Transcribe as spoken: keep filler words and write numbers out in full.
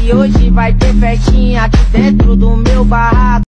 que hoje vai ter festinha aqui dentro do meu barraco.